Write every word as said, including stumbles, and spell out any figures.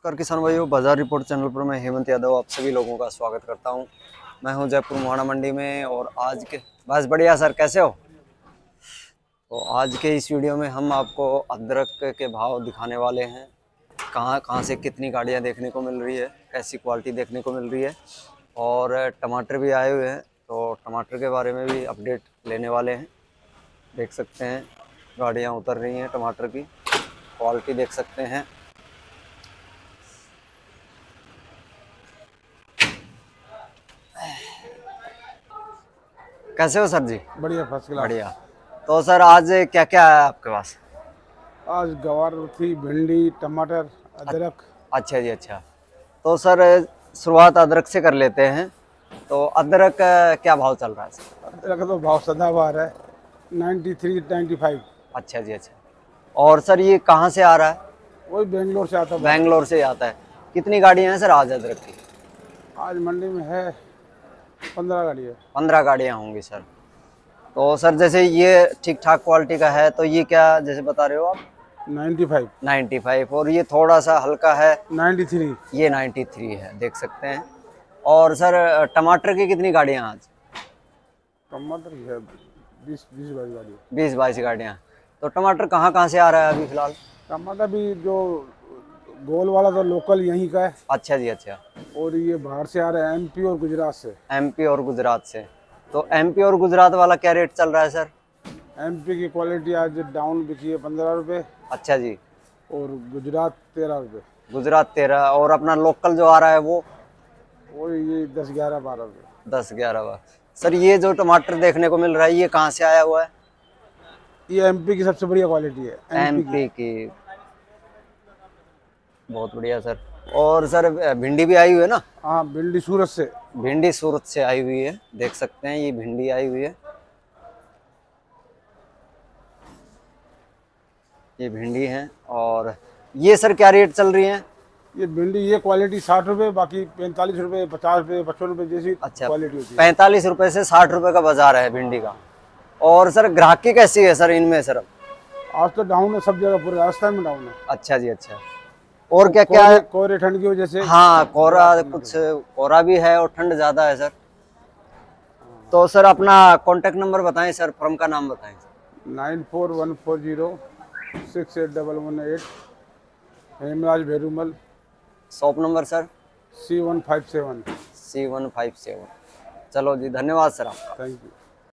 नमस्कार किसान भाइयों, बाजार रिपोर्ट चैनल पर मैं हेमंत यादव आप सभी लोगों का स्वागत करता हूं। मैं हूं जयपुर मोहाना मंडी में और आज के बस बढ़िया सर, कैसे हो? तो आज के इस वीडियो में हम आपको अदरक के भाव दिखाने वाले हैं। कहां कहां से कितनी गाड़ियां देखने को मिल रही है, कैसी क्वालिटी देखने को मिल रही है, और टमाटर भी आए हुए हैं तो टमाटर के बारे में भी अपडेट लेने वाले हैं। देख सकते हैं गाड़ियाँ उतर रही हैं, टमाटर की क्वालिटी देख सकते हैं। कैसे हो सर जी? बढ़िया, फर्स्ट क्लास। बढ़िया। तो सर आज क्या क्या है आपके पास? आज गवार थी, भिंडी, टमाटर, अदरक। अच्छा जी, अच्छा। तो सर शुरुआत अदरक से कर लेते हैं। तो अदरक क्या भाव चल रहा है सर? अदरक का तो भाव सदाबहार है, नाइन्टी थ्री नाइन्टी फाइव। अच्छा जी, अच्छा। और सर ये कहाँ से आ रहा है? वही बेंगलोर से आता है। बेंगलोर से आता है। कितनी गाड़ियाँ हैं सर आज अदरक की? आज मंडी में है पंद्रह गाड़ी है। पंद्रह गाड़ियाँ होंगी सर। तो सर जैसे ये ठीक ठाक क्वालिटी का है तो ये क्या जैसे बता रहे हो आप? Ninety five. Ninety five. और ये थोड़ा सा हल्का है? Ninety three. ये नाइन्टी थ्री है, देख सकते हैं। और सर टमाटर की कितनी गाड़ियाँ आज? टमाटर की है बीस बीस बाईस गाड़ी है। बीस बाईस गाड़ियाँ। तो टमाटर कहाँ कहाँ से आ रहा है अभी फिलहाल? टमाटर भी जो गोल वाला तो लोकल यहीं का है। अच्छा जी, अच्छा। और ये बाहर से आ रहा है, एमपी और गुजरात से। एमपी और गुजरात से। तो एमपी और गुजरात वाला क्या रेट चल रहा है सर? एमपी की क्वालिटी आज डाउन बिकी है पंद्रह रुपये। अच्छा जी। और गुजरात तेरह रुपये। गुजरात तेरह। और अपना लोकल जो आ रहा है वो? और ये दस ग्यारह बारह रुपये। दस ग्यारह बार। सर ये जो टमाटर देखने को मिल रहा है ये कहाँ से आया हुआ है? ये एमपी की सबसे बढ़िया क्वालिटी है। एमपी की। बहुत बढ़िया सर। और सर भिंडी भी आई हुई है ना? हाँ, भिंडी सूरत से। भिंडी सूरत से आई हुई है, देख सकते हैं ये भिंडी आई हुई है। ये भिंडी है। और ये सर क्या रेट चल रही है? ये भिंडी ये क्वालिटी साठ रुपए, बाकी पैंतालीस रुपए, पचास रुपए, पचपन रुपए जैसी अच्छा, क्वालिटी होती है। पैंतालीस रुपए से साठ रुपए का बाजार है भिंडी का। और सर ग्राहकी कैसी है सर इनमें सर? आज तो डाउन है सब जगह, पूरे राजस्थान में डाउन है। अच्छा जी, अच्छा। और क्या क्या है? कोहरे ठंड की वजह से। हाँ, कोहरा, कुछ कोहरा भी है और ठंड ज्यादा है सर। तो सर अपना कांटेक्ट नंबर बताएं सर, फर्म का नाम बताएं sir. Nine four one four zero six eight double one eight. Hemraj Bherumal. Shop number sir? C one five seven. C one five seven. चलो जी, धन्यवाद सर आपका। Thank you.